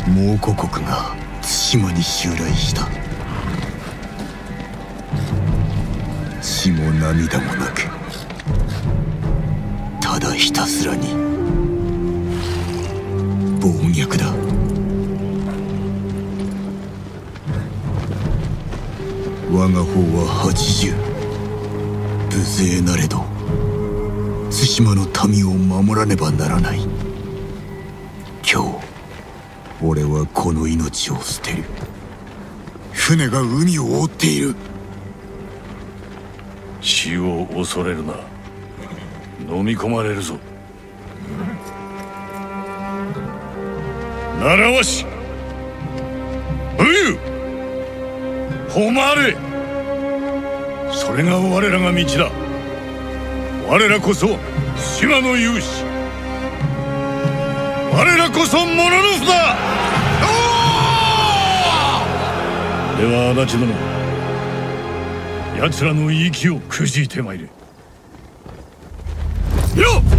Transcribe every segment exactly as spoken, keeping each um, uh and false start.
蒙古国が対馬に襲来した。血も涙もなく、ただひたすらに暴虐だ。我が方は八十、無勢なれど対馬の民を守らねばならない。今日俺はこの命を捨てる。船が海を覆っている。 死を恐れるな。飲み込まれるぞ。習わし、武勇、誉れ、それが我らが道だ。我らこそ島の勇士、我らこそモノノフだ。では足立殿、奴らの息をくじいてまいれ。よっ！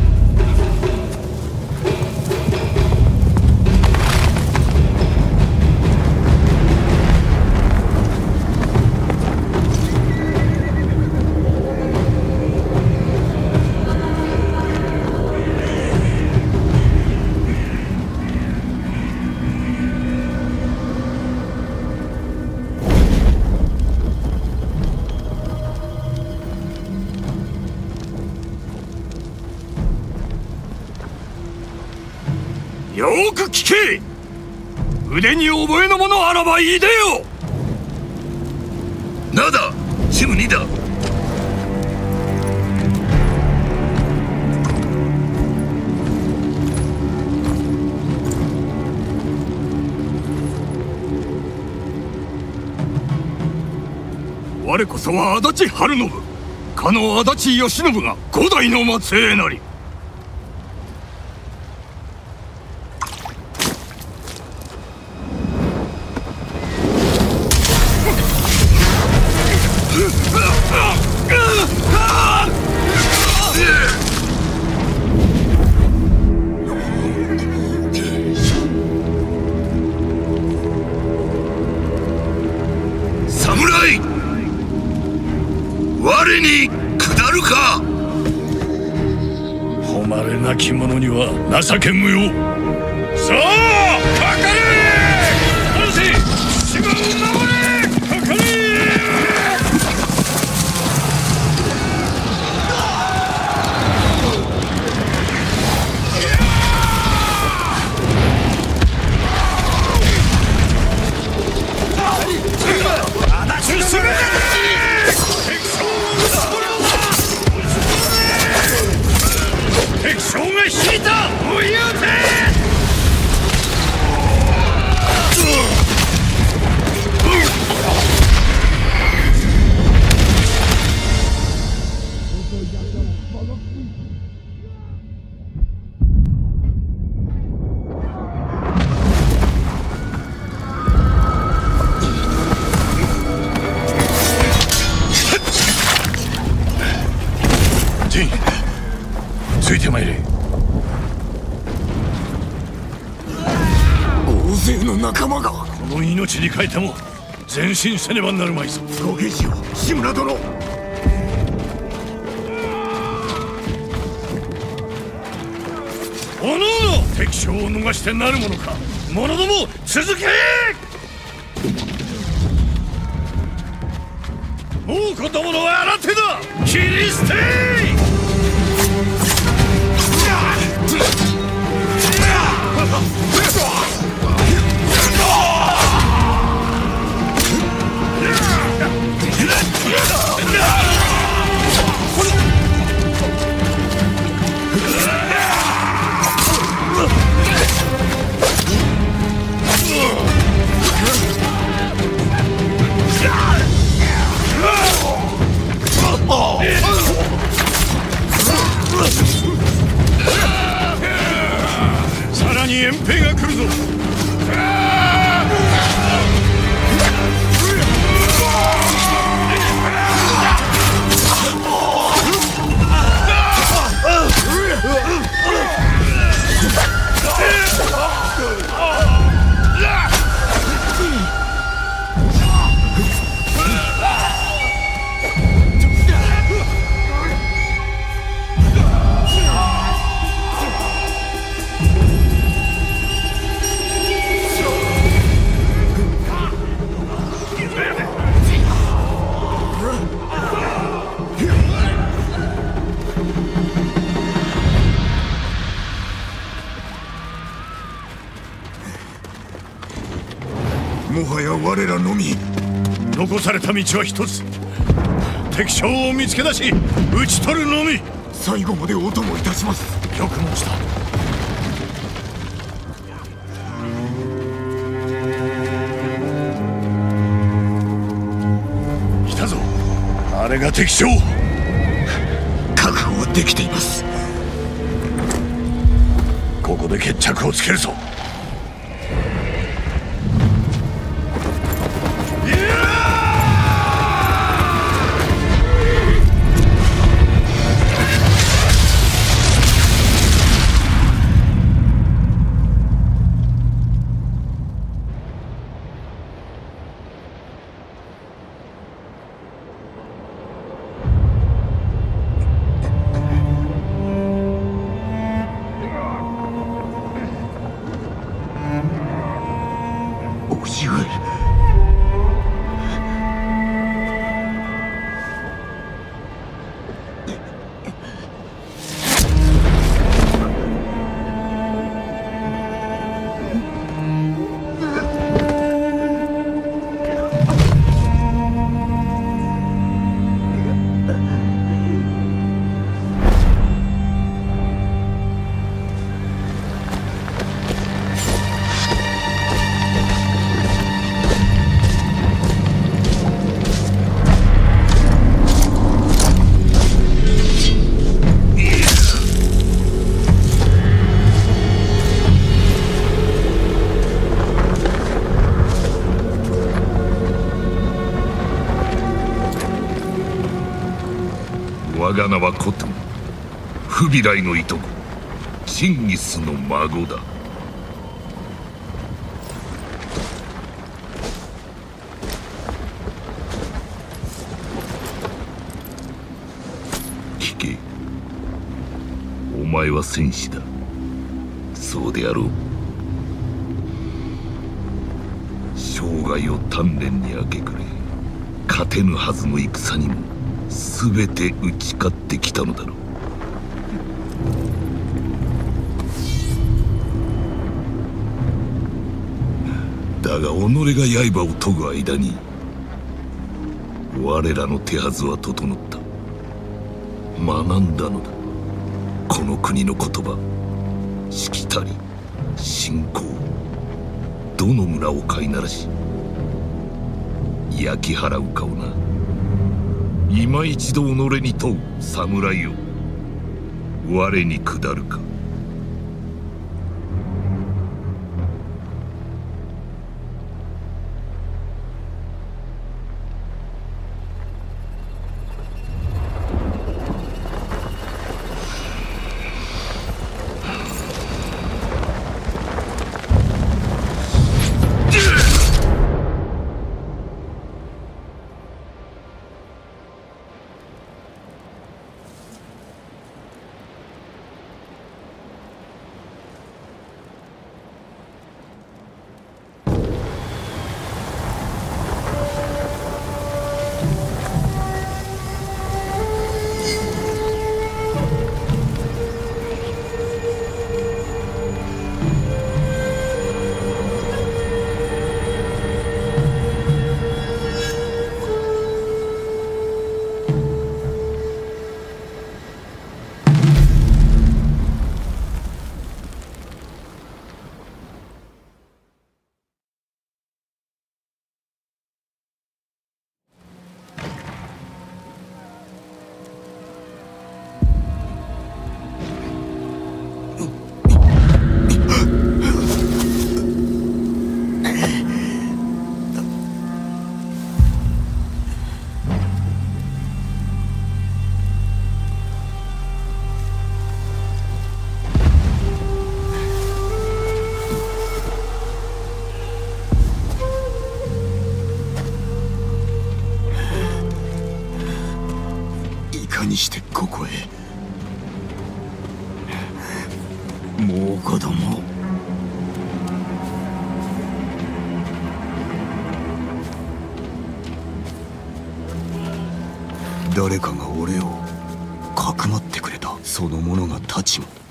よーく聞け！腕に覚えのものあらばいいでよ。 なだ、シムニだ。 我こそは足立晴信、かの足立義信が五代の末裔なり。 侍、我に下るか。 誉れなき者には情け無用。さあかかれ！殺せ！島を守れ！かかれ！敵将が引いた！お言うて！ジン、ついてまいれ。 大勢の仲間が。 この命に代えても前進せねばなるまいぞ。 ご下士よ、志村殿。 おのおの敵将を逃してなるものか。者ども続け！もう子供のは新手だ。切り捨て！さらに援兵が来るぞ。 もはや我らのみ。 残された道は一つ。敵将を見つけ出し討ち取るのみ。 最後までお供いたします。 よく申した。来たぞ。あれが敵将。 確保はできています。 ここで決着をつけるぞ。 我が名はコトゥン、フビライのいとこ、チンギスの孫だ。聞け、お前は戦士だ。そうであろう。生涯を鍛錬に明け暮れ、勝てぬはずの戦にも全て打ち勝ってきたのだろう。だが己が刃を研ぐ間に我らの手はずは整った。学んだのだ。この国の言葉、しきたり信仰、どの村を飼いならし焼き払うかをな。今一度己に問う侍よ、我に下るか。 にしてここへ。もう子供。誰かが俺をかくまってくれた。その者が太刀も。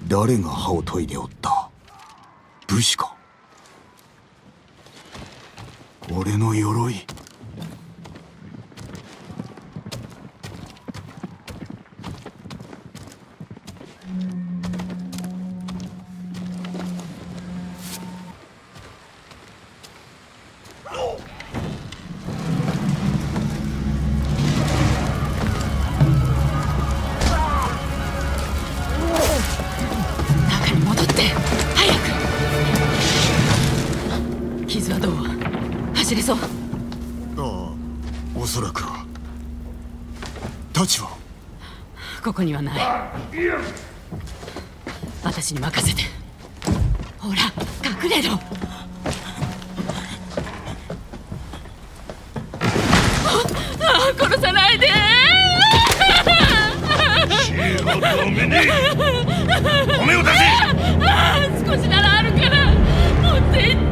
誰が歯を研いでおった？武士か？俺の鎧。 中に戻って早く。傷はどう？走れそう？ ああ、おそらくは。太刀は？ ここにはない。私に任せて。ほら隠れろ。ああ、殺さないで。 知恵はダメね。米を出せ。 ああ、少しならあるから持って行って。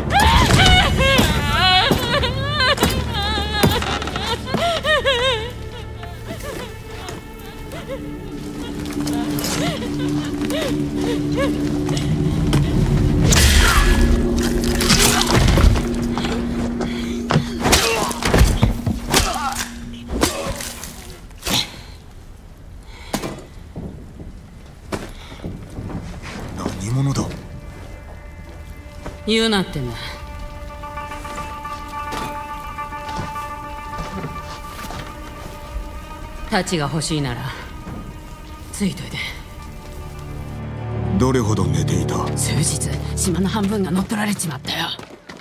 何者だ？ 言うなってんだ。太刀が欲しいならついといて。 どれほど寝ていた？ 数日、島の半分が乗っ取られちまったよ。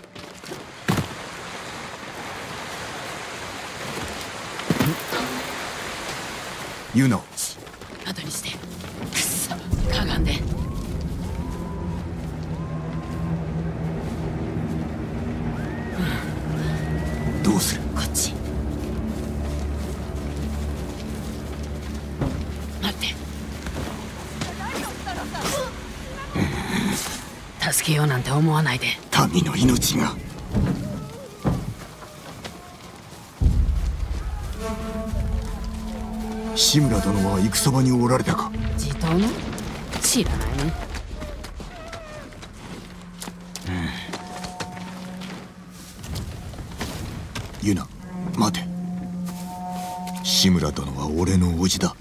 ユナ。 後にして。くっそ、かがんで。 どうする？ こっち。待って。助けようなんて思わないで。 民の命が。志村殿は戦場におられたか？ 地頭の？知らないね。 ユナ、待て。志村殿は俺の叔父だ。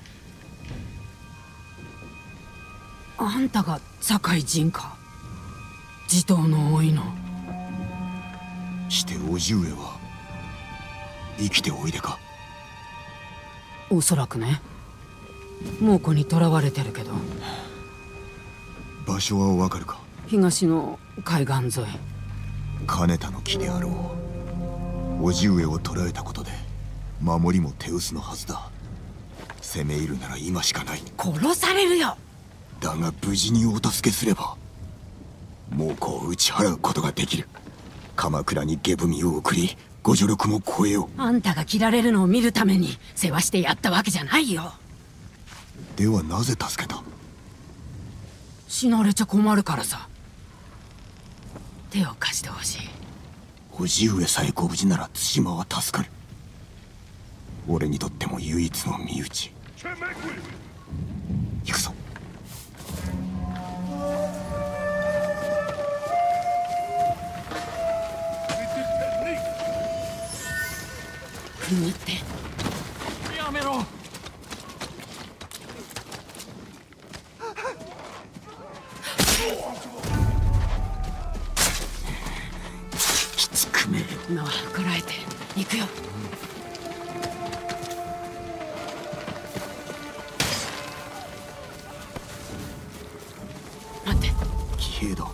あんたが堺人か？地頭の多いの。 して叔父上は生きておいでか？ おそらくね。猛虎に囚われてるけど。 場所はわかるか？ 東の海岸沿い。 金田の木であろう。叔父上を捕らえたことで守りも手薄のはずだ。攻め入るなら今しかない。 殺されるよ。 だが無事にお助けすれば猛虎を打ち払うことができる。鎌倉に下踏みを送りご助力も超えよう。 あんたが切られるのを見るために世話してやったわけじゃないよ。 ではなぜ助けた？ 死なれちゃ困るからさ。手を貸してほしい。 叔父上さえご無事なら対馬は助かる。俺にとっても唯一の身内。行くぞ。 くぐって。 やめろ。 きつくね。 今はこらえて行くよ。待って。 騎兵だ。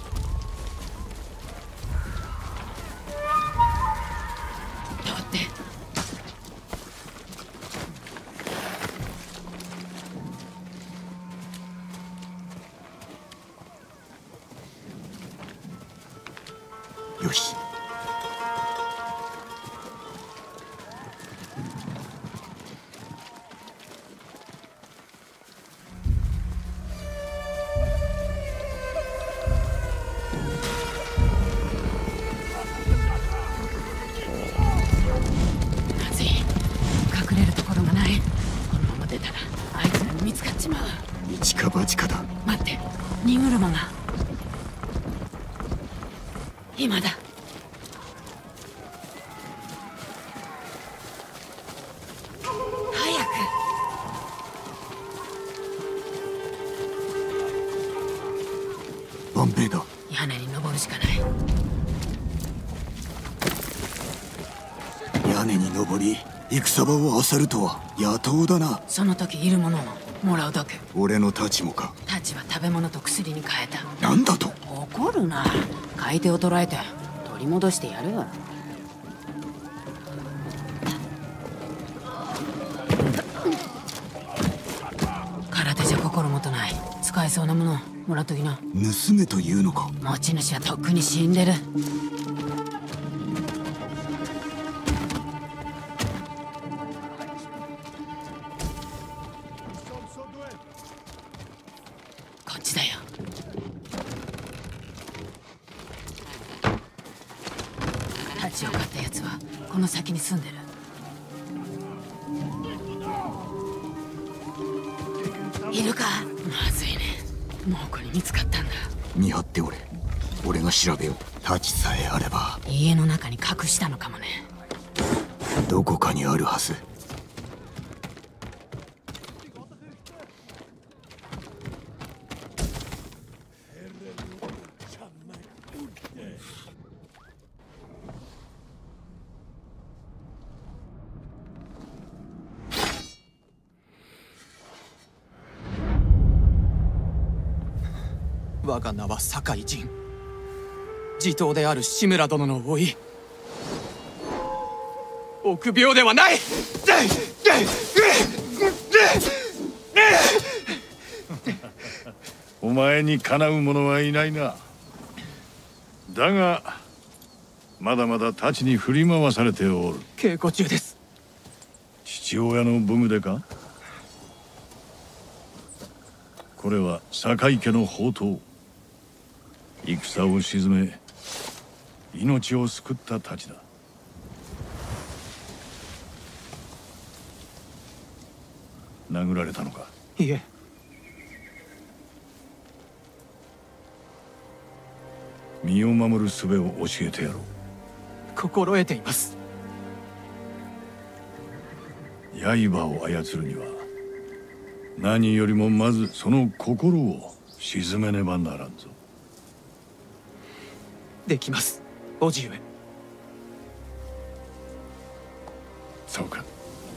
通って。 よし。 まずい。隠れるところがない。このまま出たらあいつらに見つかっちまう。 一か今だ。早く。 万兵だ。 屋根に登るしかない。 屋根に登り戦場を漁るとは野党だな。 その時いるものをもらうだけ。 俺の太刀もか。 太刀は食べ物と薬に変えた。 なんだと。 怒るな。買い手を捕らえて取り戻してやるわ。空手じゃ心もとない。使えそうなものもらっときな。 盗めというのか。 持ち主はとっくに死んでる。こっちだよ。太刀を買ったやつはこの先に住んでる。いるか。まずいね。猛虎に見つかったんだ。 見張っておれ。俺が調べよう。太刀さえあれば。 家の中に隠したのかもね。 どこかにあるはず。 我が名は酒井陣。地頭である志村殿の甥。臆病ではない。 お前にかなう者はいないな。だがまだまだ太刀に振り回されておる。 稽古中です。 父親の武具でか。これは酒井家の宝刀。戦を鎮め命を救った太刀だ。殴られたのか。 いえ。 身を守る術を教えてやろう。 心得ています。 刃を操るには何よりもまずその心を鎮めねばならんぞ。 できます、叔父上。 そうか。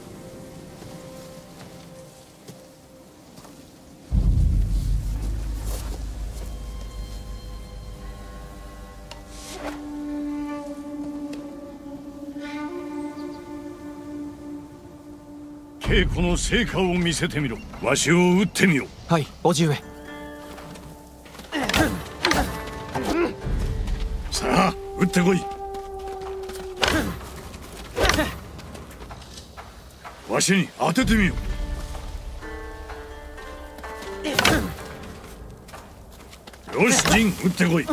稽古の成果を見せてみろ。わしを撃ってみよ。 はい、叔父上。 さあ撃ってこい。わしに当ててみよ。よし、陣撃ってこい。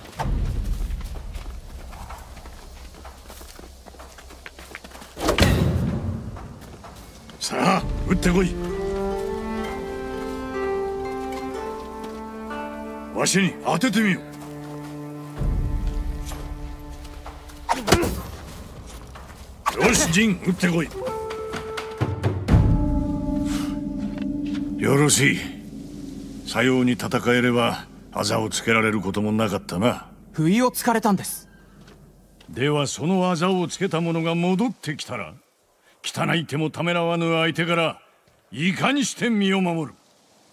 さあ撃ってこい。わしに当ててみよ。よし、陣撃ってこい。よろしい。さように戦えればあざをつけられることもなかったな。 不意をつかれたんです。 ではそのあざをつけた者が戻ってきたら、汚い手もためらわぬ相手からいかにして身を守る。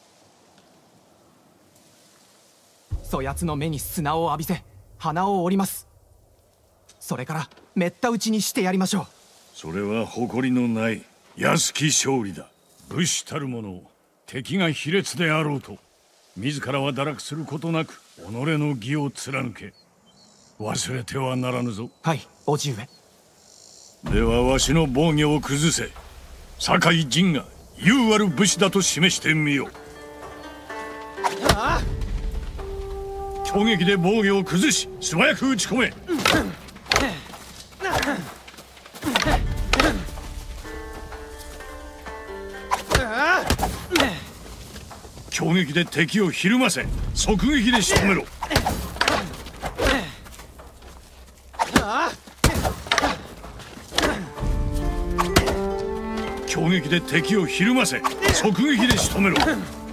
そやつの目に砂を浴びせ鼻を折ります。それからめった打ちにしてやりましょう。 それは誇りのない安き勝利だ。武士たる者、敵が卑劣であろうと自らは堕落することなく己の義を貫け。忘れてはならぬぞ。 はい、叔父上。 ではわしの防御を崩せ。酒井陣が勇ある武士だと示してみよう。攻撃で防御を崩し素早く打ち込め。攻撃で敵をひるませ、側撃で仕留めろ。 強撃で敵をひるませ、側撃で仕留めろ。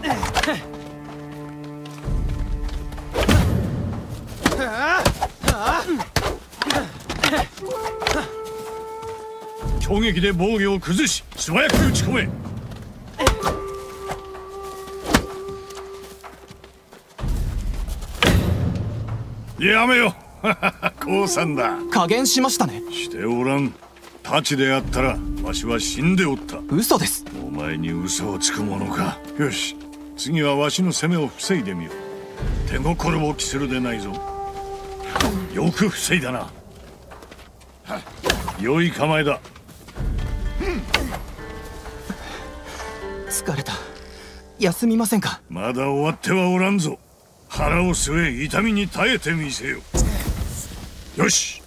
強撃で防御を崩し、素早く打ち込め。やめよ。降参だ。 加減しましたね。 しておらん。太刀であったらわしは死んでおった。 嘘です。 お前に嘘をつくものか。よし、次はわしの攻めを防いでみよう。手心を期するでないぞ。よく防いだな。良い構えだ。 疲れた。休みませんか。 まだ終わってはおらんぞ。腹を据え痛みに耐えてみせよ。よし。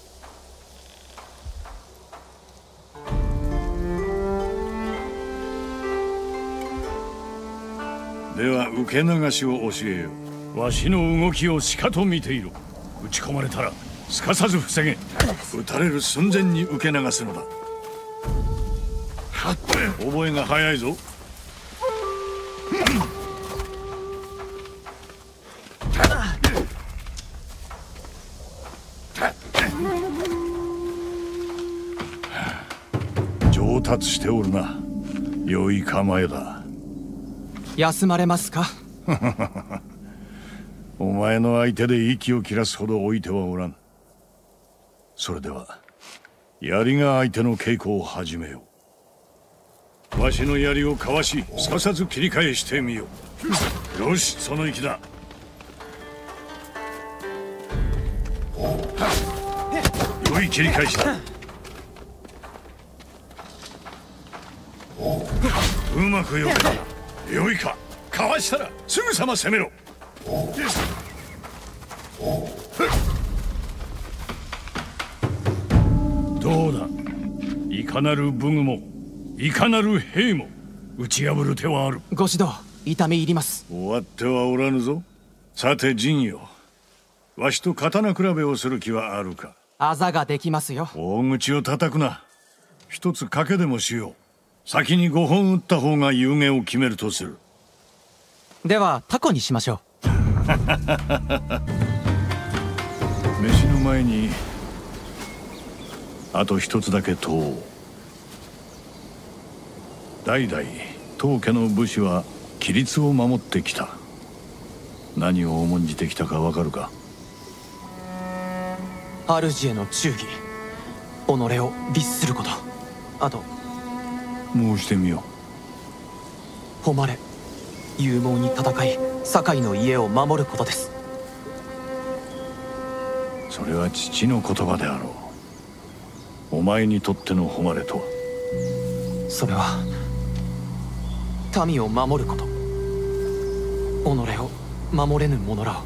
では受け流しを教えよう。わしの動きをしかと見ていろ。撃ち込まれたらすかさず防げ。撃たれる寸前に受け流すのだ。覚えが早いぞ。上達しておるな。良い構えだ。 休まれますか。 お前の相手で息を切らすほど置いてはおらん。それでは槍が相手の稽古を始めよう。わしの槍をかわし、すかさず切り返してみよう。よし、その息だ。良い切り返しだ。うまくよけたな。良いか。かわしたらすぐさま攻めろ。どうだ。いかなる武具もいかなる兵も打ち破る手はある。 ご指導痛み入ります。 終わってはおらぬぞ。さて陣よ、わしと刀比べをする気はあるか。 あざができますよ。 大口を叩くな。一つ賭けでもしよう。先にごほん打った方が有名を決めるとする。 ではタコにしましょう。 飯の前にあと一つだけ問おう。代々当家の武士は規律を守ってきた。何を重んじてきたかわかるか。 主への忠義、己を律すること、あと申してみよ誉れ、勇猛に戦い堺の家を守ることです。 う。それは父の言葉であろう。お前にとっての誉れとは。 それは民を守ること、己を守れぬ者らを。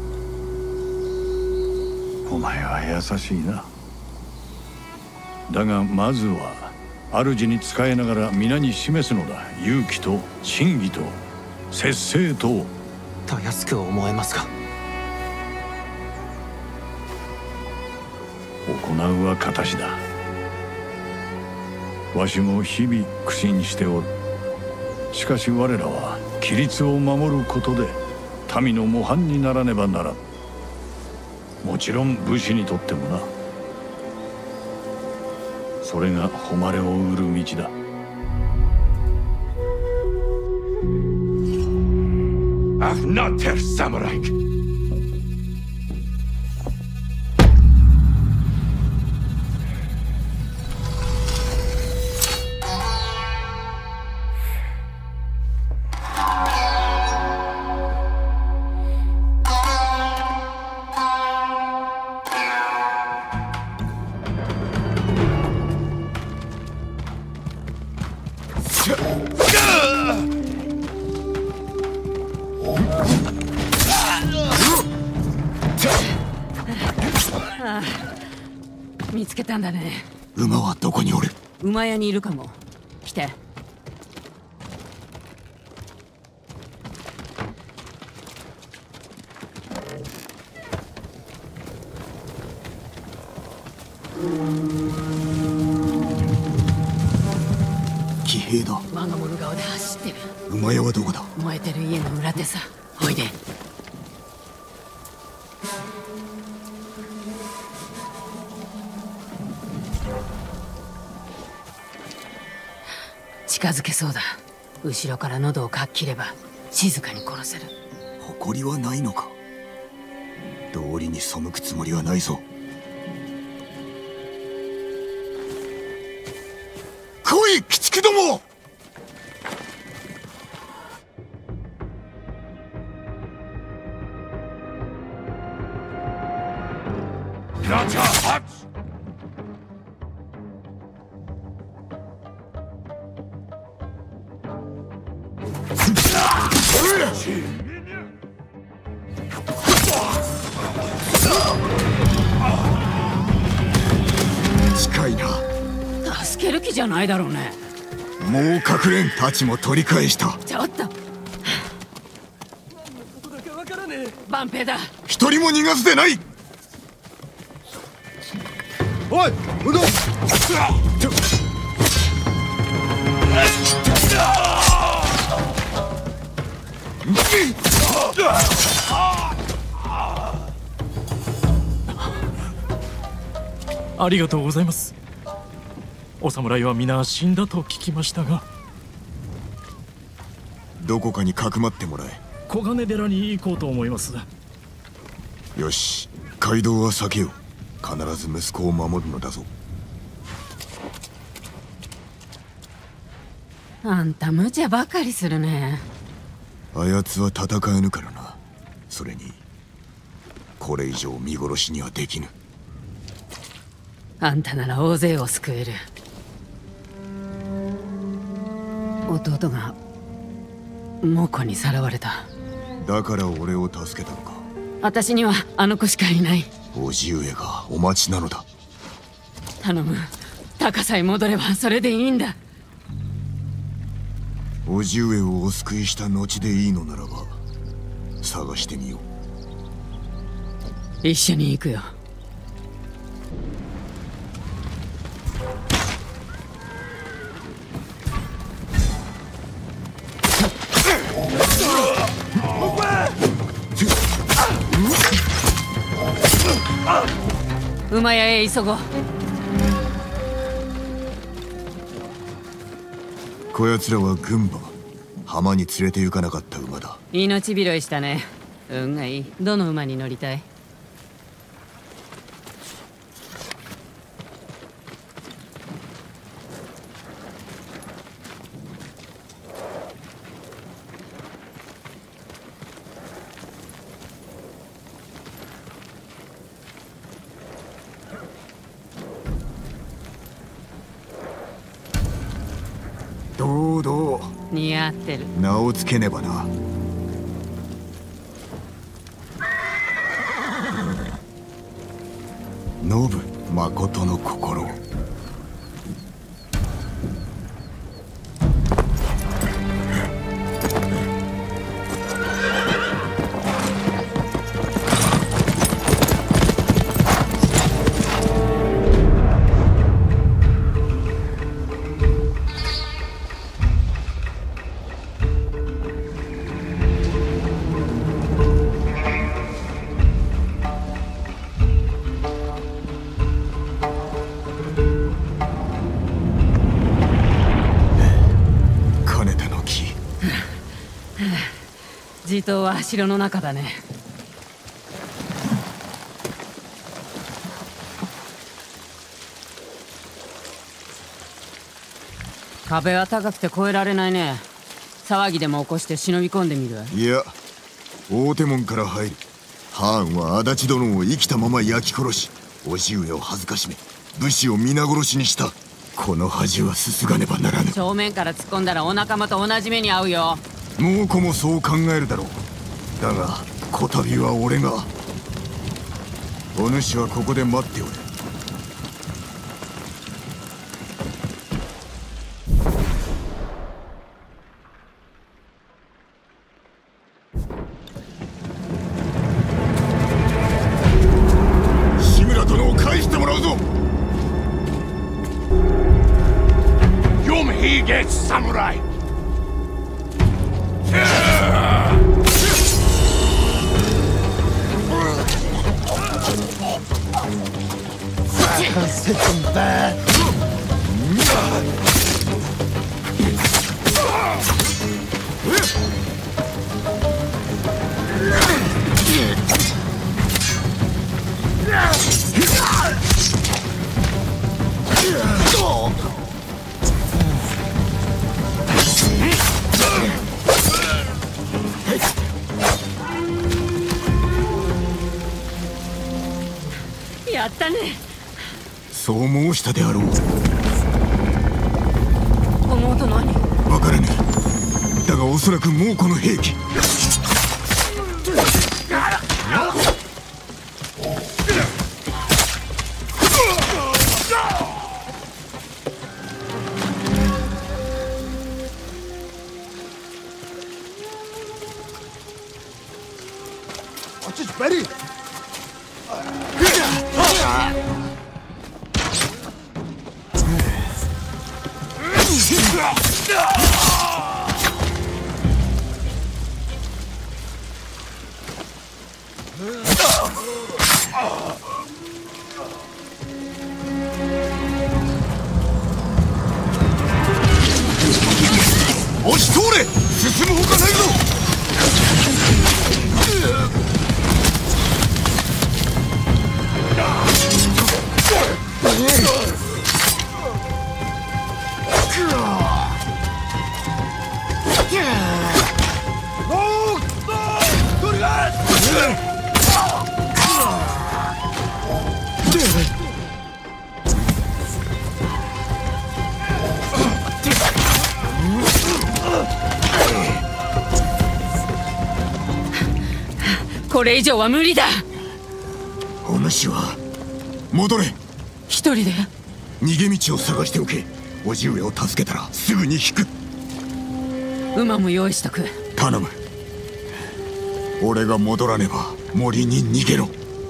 お前は優しいな。だがまずは主に仕えながら皆に示すのだ。勇気と真偽と節制と。 たやすく思えますが。 行うは形だ。わしも日々苦心しておる。しかし我らは規律を守ることで民の模範にならねばならん。もちろん武士にとってもな。それが誉れを売る道だ。 Afnater Samurai! Gah! 見つけたんだね。 馬はどこにおる？ 馬屋にいるかも。来て。 騎兵だ。 我が物顔で走ってる。 馬屋はどこだ？ 燃えてる家の裏手さ。おいで。近づけそうだ。後ろから喉をかっ切れば静かに殺せる。 誇りはないのか？道理に背くつもりはないぞ。来い、鬼畜ども！ ラチャーハッチ！ 近いな。 助ける気じゃないだろうね。 もう隠れん。たちも取り返した。 ちょっと万平だ。 一人も逃がすでない。おい、うどん。 ありがとうございます。お侍は皆死んだと聞きましたが。 どこかにかくまってもらえ。 小金寺に行こうと思います。 よし、街道は避けよう。必ず息子を守るのだぞ。 あんた無茶ばかりするね。 あやつは戦えぬからな。それにこれ以上見殺しにはできぬ。 あんたなら大勢を救える。弟が猛虎にさらわれた。 だから俺を助けたのか。 私にはあの子しかいない。 叔父上がお待ちなのだ。 頼む。高さへ戻ればそれでいいんだ。 叔父上をお救いした後でいいのならば探してみよう。一緒に行くよ。馬屋へ急ごう。 こやつらは軍馬。浜に連れて行かなかった馬だ。 命拾いしたね。運がいい。どの馬に乗りたい？ どうどう似合ってる。 名をつけねばな。信誠の心。 地頭は城の中だね。壁は高くて越えられないね。騒ぎでも起こして忍び込んでみる。 いや、大手門から入る。ハーンは足立殿を生きたまま焼き殺し、叔父上を恥ずかしめ、武士を皆殺しにした。この恥はすすがねばならぬ。 正面から突っ込んだらお仲間と同じ目に遭うよ。 猛虎もそう考えるだろう。だがこたびは俺が。お主はここで待っておれ。志村殿を返してもらうぞ。 Renegade Samurai! Sit them back. やったね。 そう申したであろう。 この音何？ わからぬ。だがおそらく猛虎の兵器。押し通れ！進むほかないぞ！ これ以上は無理だ。 お主は戻れ。 一人で？ 逃げ道を探しておけ。叔父上を助けたらすぐに引く。 馬も用意しとく。 頼む。俺が戻らねば森に逃げろ。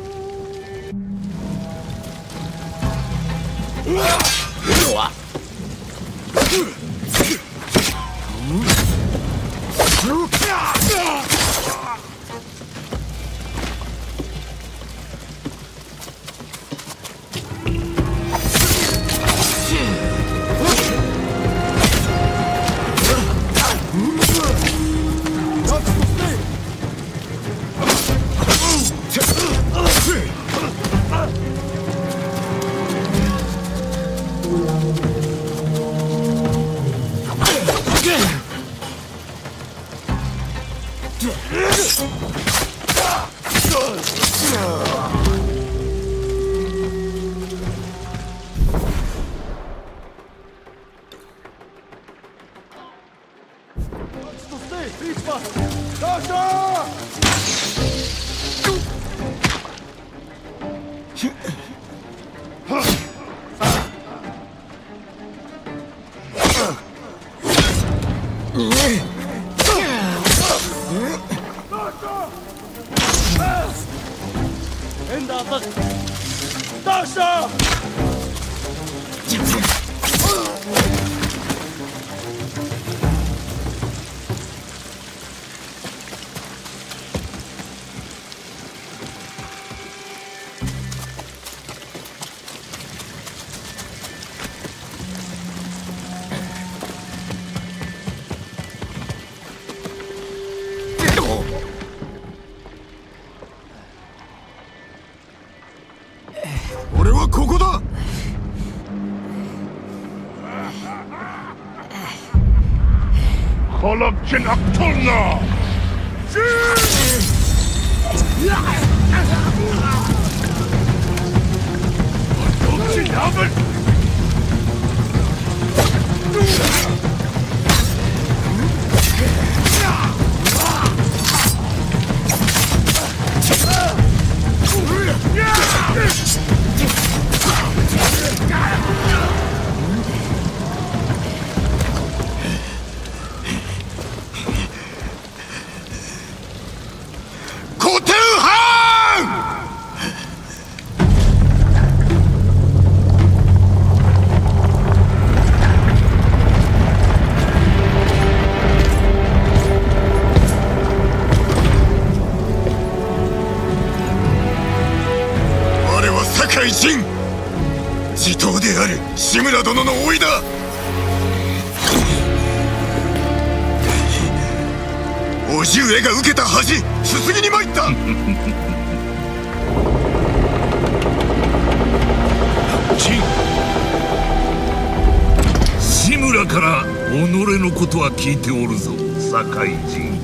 俺はここだ。 خلقتن أقتلنا خلقتن أبد 酒井陣、地頭である志村殿の甥だ。叔父上が受けた恥、すすぎに参った。 陣、志村から己のことは聞いておるぞ、酒井陣。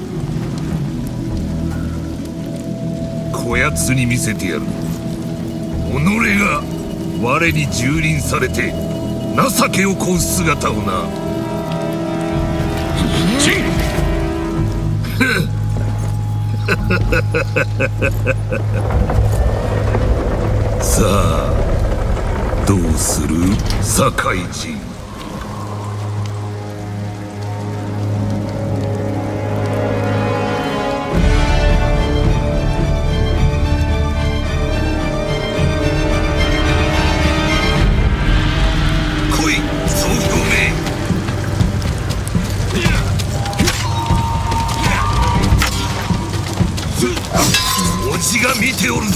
こやつに見せてやる。己が我に蹂躙されて情けをこう姿をな。陣さあどうする、酒井陣。が見ておるぞ。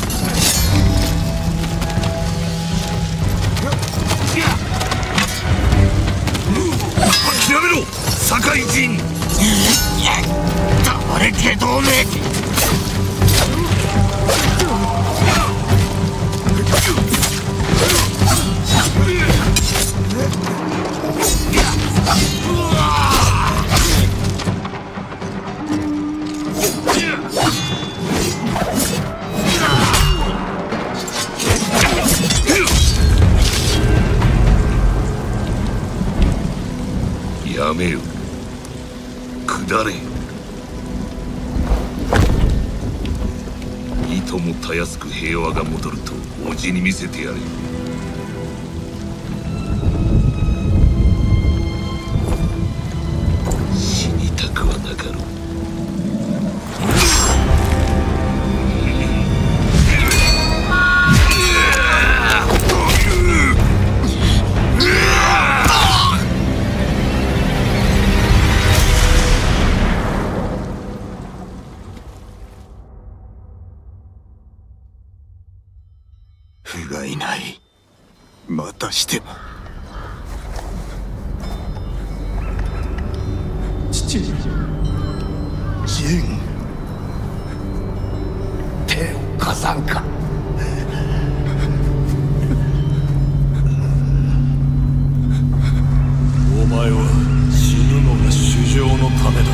諦めろ、酒井陣。 黙れ外道め。 やめよ、下れ。いともたやすく平和が戻ると叔父に見せてやれ。死にたくはなかろう。 不甲斐ない。またしても。 父上。 陣、手を貸さんか。 お前は死ぬのが主情のためだ。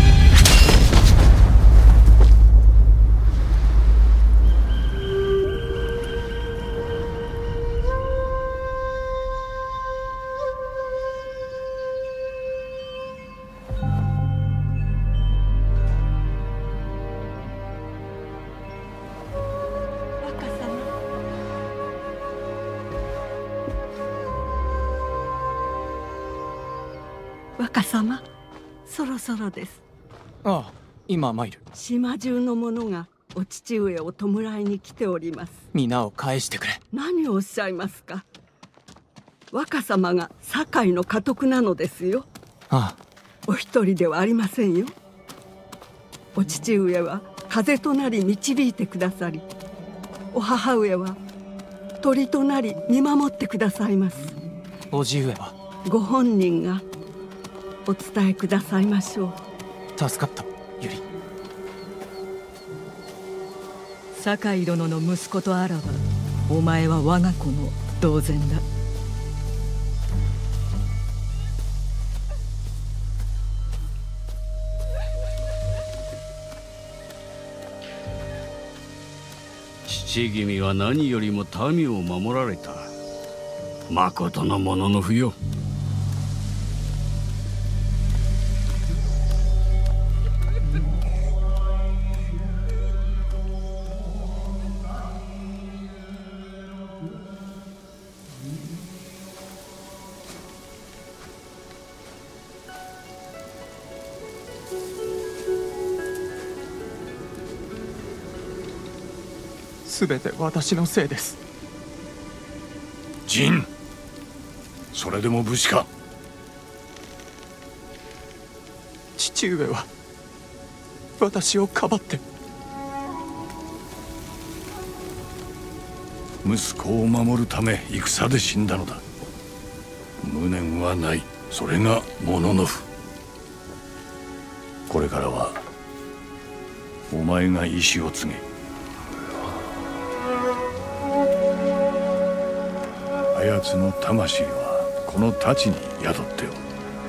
若様、そろそろです。 ああ、今参る。 島中の者がお父上を弔いに来ております。 皆を返してくれ。 何をおっしゃいますか。若様が堺の家督なのですよ。 ああ、 お一人ではありませんよ。お父上は風となり導いてくださり、お母上は鳥となり見守ってくださいます。 叔父上はご本人がお伝えくださいましょう。助かった、ゆり。 堺殿の息子とあらば、お前は我が子の同然だ。 父君は何よりも民を守られた。まことのものの不よ。 すべて私のせいです。 陣、それでも武士か。 父上は私をかばって息子を守るため戦で死んだのだ。無念はない。それがモノノフ。これからはお前が意志を告げ、あやつの魂はこの太刀に宿っておる。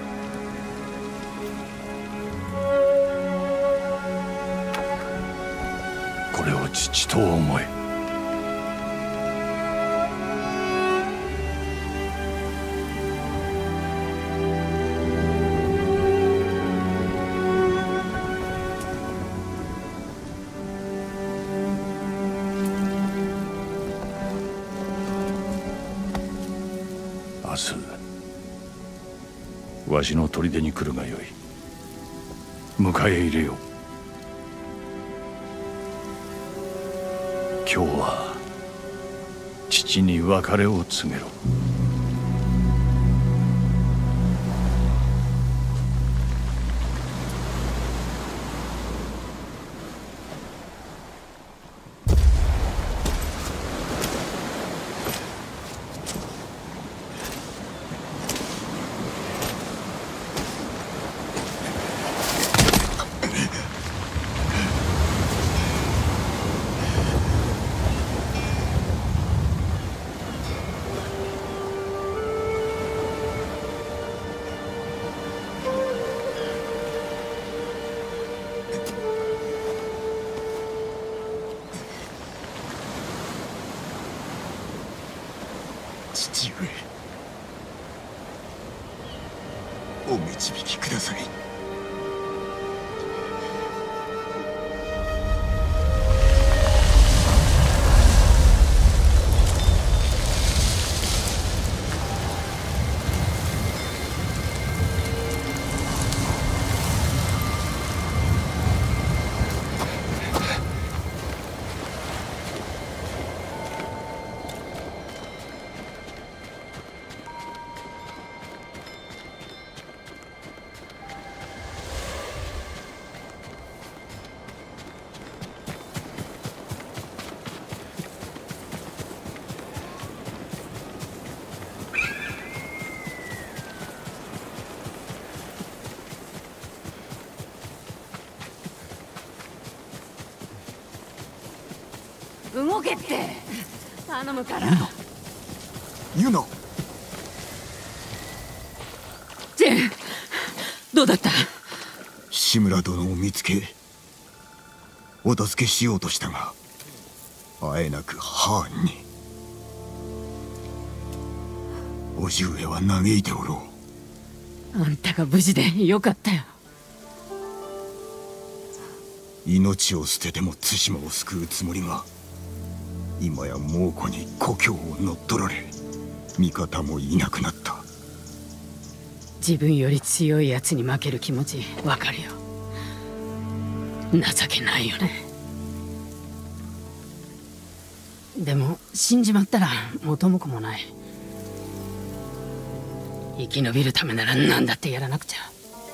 これを父と思え。明日わしの砦に来るがよい。迎え入れよう。今日は父に別れを告げろ。 父上、お導きください。 動けって頼むから。 ユノ、 ジェン、どうだった？ 志村殿を見つけお助けしようとしたが、あえなくハーンに。叔父上は嘆いておろあんたが無事でよかったよ。 命を捨てても対馬を救うつもりが、今や猛虎に故郷を乗っ取られ、味方もいなくなった。 自分より強いやつに負ける気持ちわかるよ。情けないよね。でも死んじまったら元も子もない。生き延びるためなら何だってやらなくちゃ。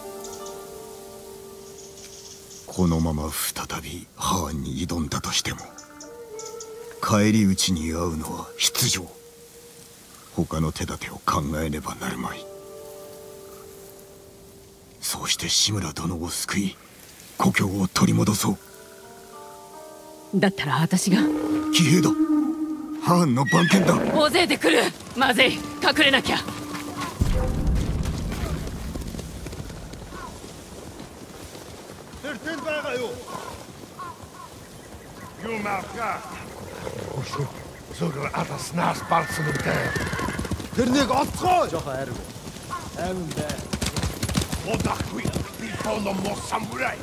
このまま再びハーンに挑んだとしても、返り討ちに遭うのは必定。他の手立てを考えねばなるまい。そうして志村殿を救い、故郷を取り戻そう。 だったら私が。 騎兵だ。ハーンの番犬だ。 大勢で来る。まずい、隠れなきゃ。 Zullen alles naast Bartsen en Ter. Er niet opgooien! Zo ga er weer. En daar. Wat dacht je? Die van de mos samurai.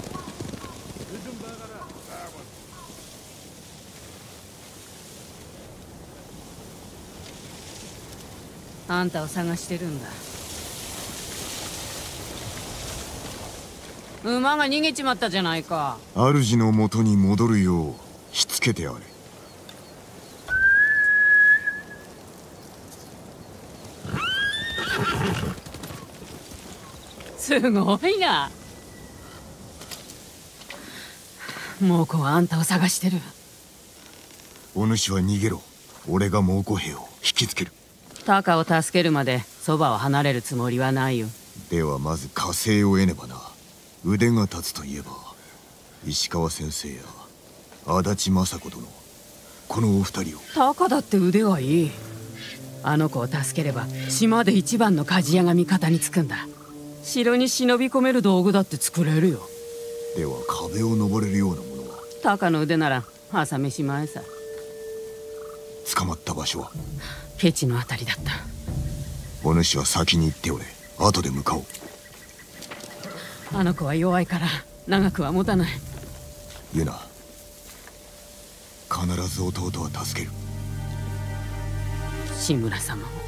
あんたを探してるんだ。馬が逃げちまったじゃないか。 主の元に戻るようしつけてあれ。 すごいな。猛虎はあんたを探してる。 お主は逃げろ。 俺が猛虎兵を引きつける。 タカを助けるまでそばを離れるつもりはないよ。 ではまず加勢を得ねばな。腕が立つといえば石川先生や足立政子殿、このお二人を。 タカだって腕はいい。あの子を助ければ島で一番の鍛冶屋が味方につくんだ。城に忍び込める道具だって作れるよ。 では壁を登れるようなものは？ タカの腕なら朝飯前さ。 捕まった場所は？ ケチのあたりだった。 お主は先に行っておれ。後で向かおう。 あの子は弱いから長くは持たない。 ユナ、必ず弟は助ける。 志村様も。